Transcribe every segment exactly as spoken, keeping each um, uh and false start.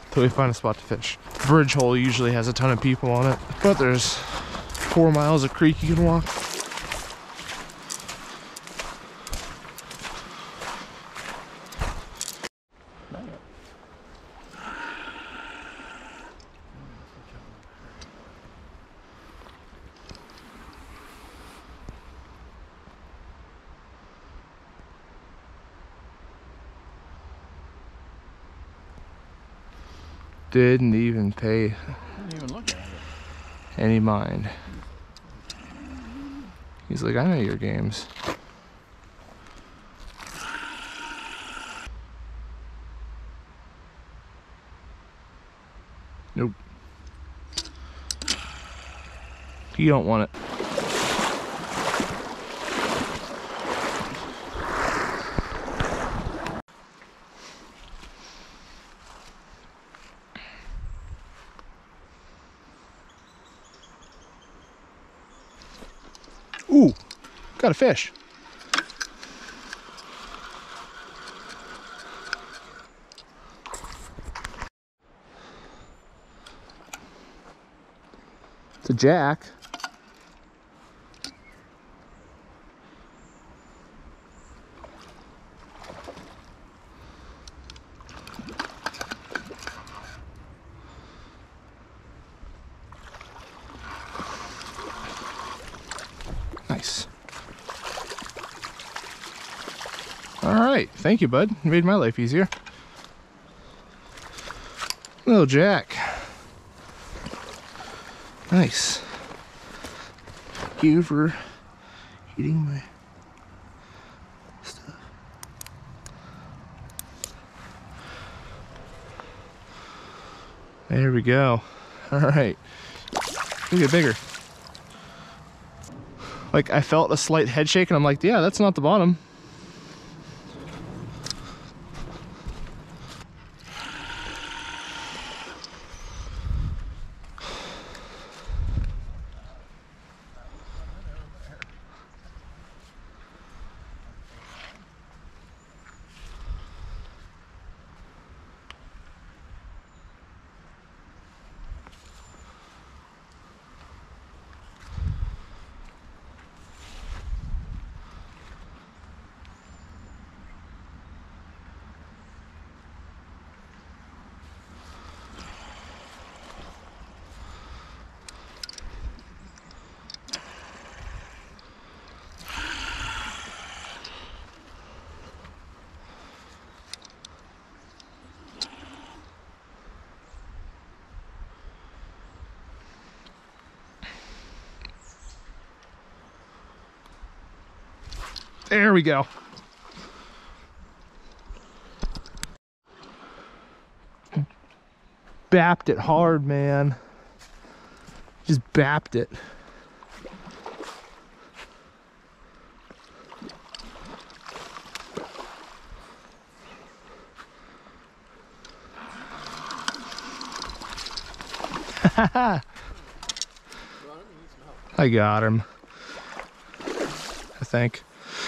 till we find a spot to fish. Bridge hole usually has a ton of people on it, but there's four miles of creek you can walk. Didn't even pay Didn't even look at it. any mind. He's like, I know your games. Nope. You don't want it. Ooh, got a fish. It's a jack. Nice. All right, thank you, bud. You made my life easier. Little jack. Nice. Thank you for eating my stuff. There we go. All right. You get bigger. Like, I felt a slight head shake and I'm like, yeah, that's not the bottom. There we go. Bapped it hard, man. Just bapped it. I got him, I think.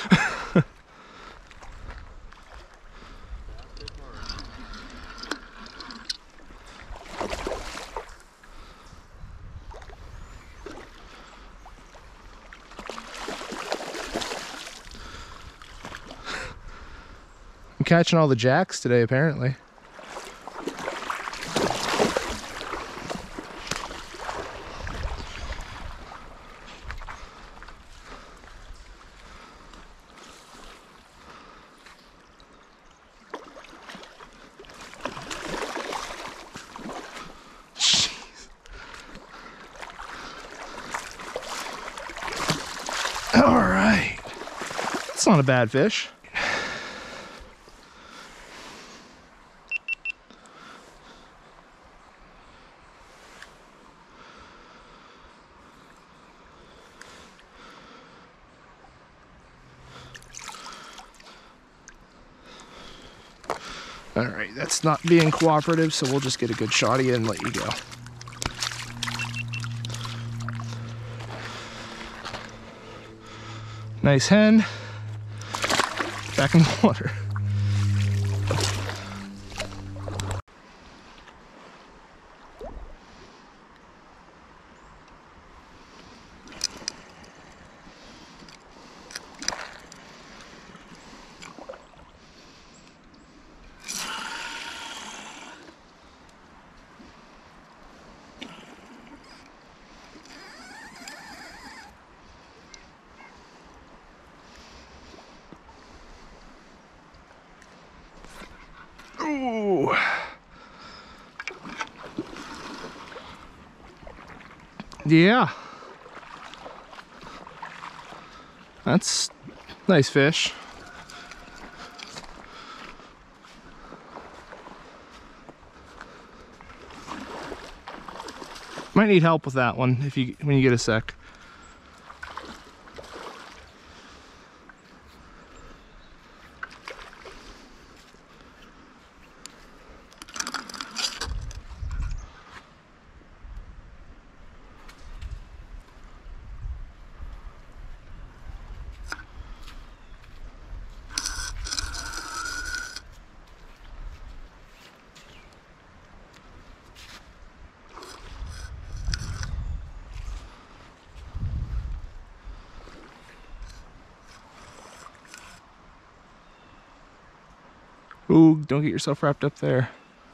I'm catching all the jacks today, apparently. All right, that's not a bad fish. All right, that's not being cooperative, so we'll just get a good shot of you and let you go. Nice hen. Back in the water. Ooh. Yeah. That's nice fish. Might need help with that one if you when you get a sec. Ooh, don't get yourself wrapped up there.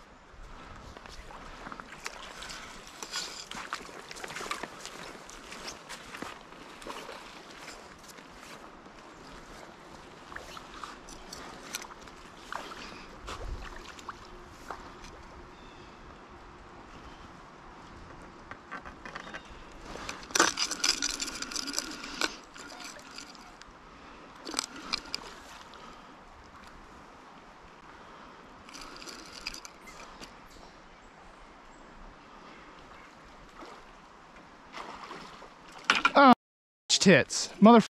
Oh, tits. Motherfucker.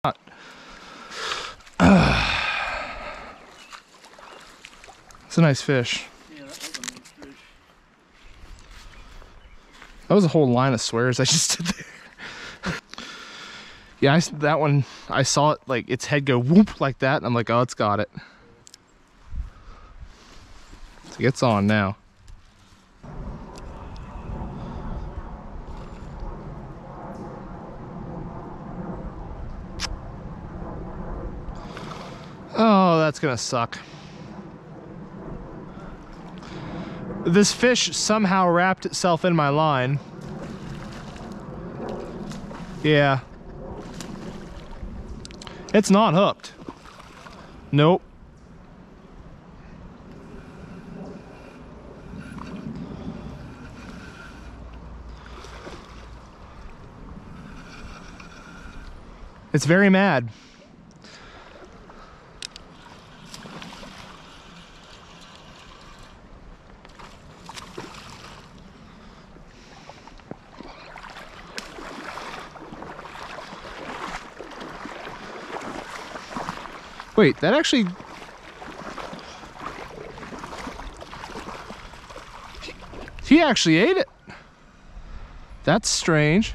It's a nice fish. Yeah, that was a nice fish. That was a whole line of swears I just did there. Yeah, I, that one, I saw it, like, its head go whoop like that, and I'm like, oh, it's got it. So it's on now. Oh, that's gonna suck. This fish somehow wrapped itself in my line. Yeah. It's not hooked. Nope. It's very mad. Wait, that actually... He actually ate it. That's strange.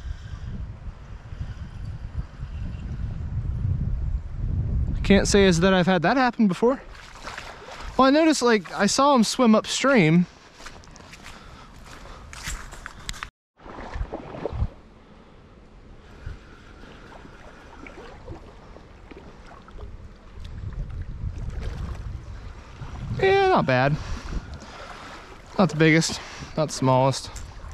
Can't say as that I've had that happen before. Well, I noticed, like, I saw him swim upstream. Yeah, not bad. Not the biggest, not the smallest.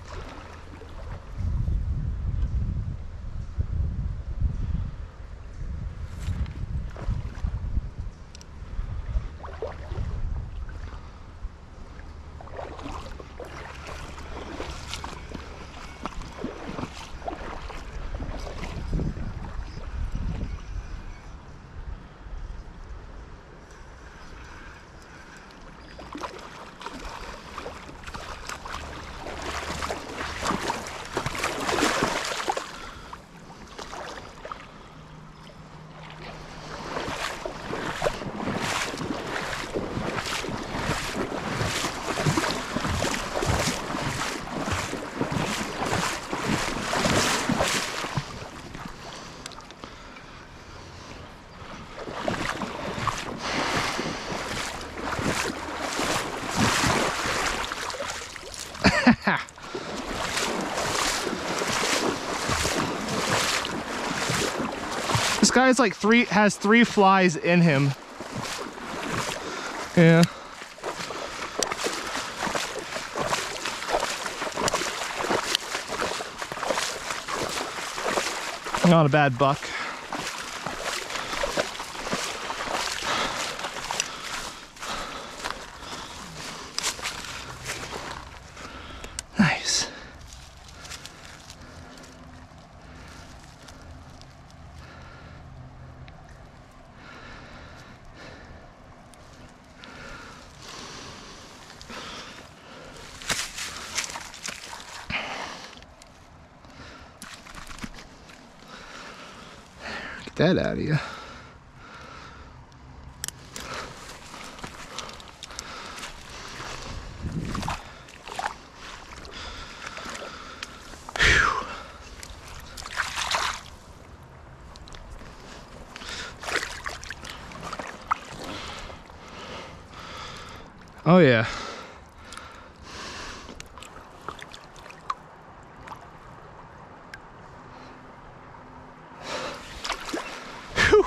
This guy's like three, has three flies in him. Yeah. Not a bad buck. Get that out of you. Oh yeah. Whew.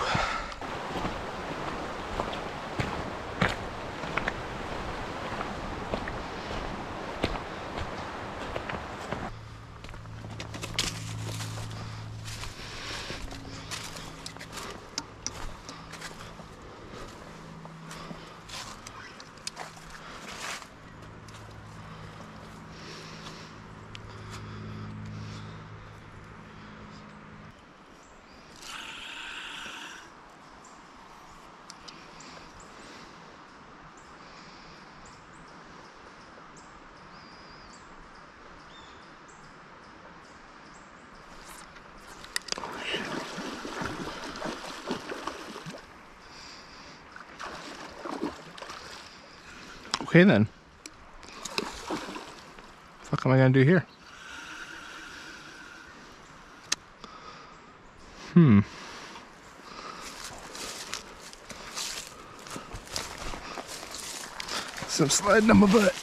Okay then. What am I gonna do here? Hmm. Some sliding on my butt.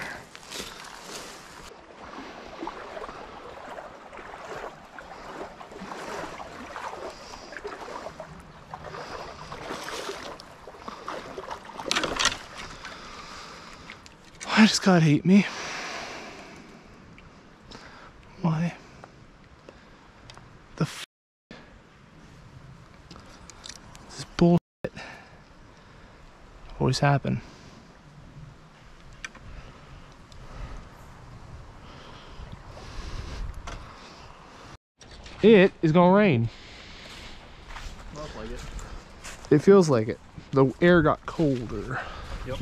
Why does God hate me? Why? The f This is bullshit. Always happen. It is gonna rain. Smells like it. It feels like it. The air got colder. Yep.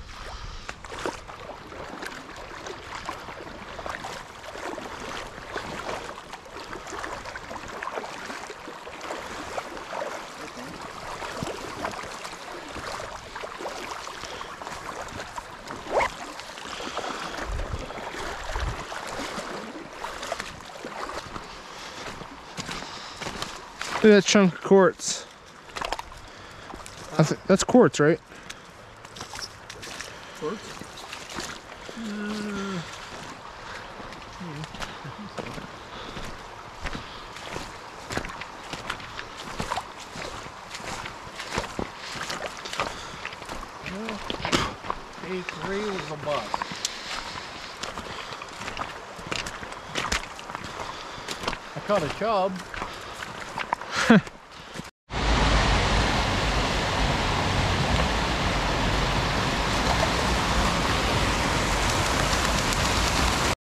Look at that chunk of quartz. I think that's quartz, right? Quartz? Uh, A three was a bust. I caught a chub.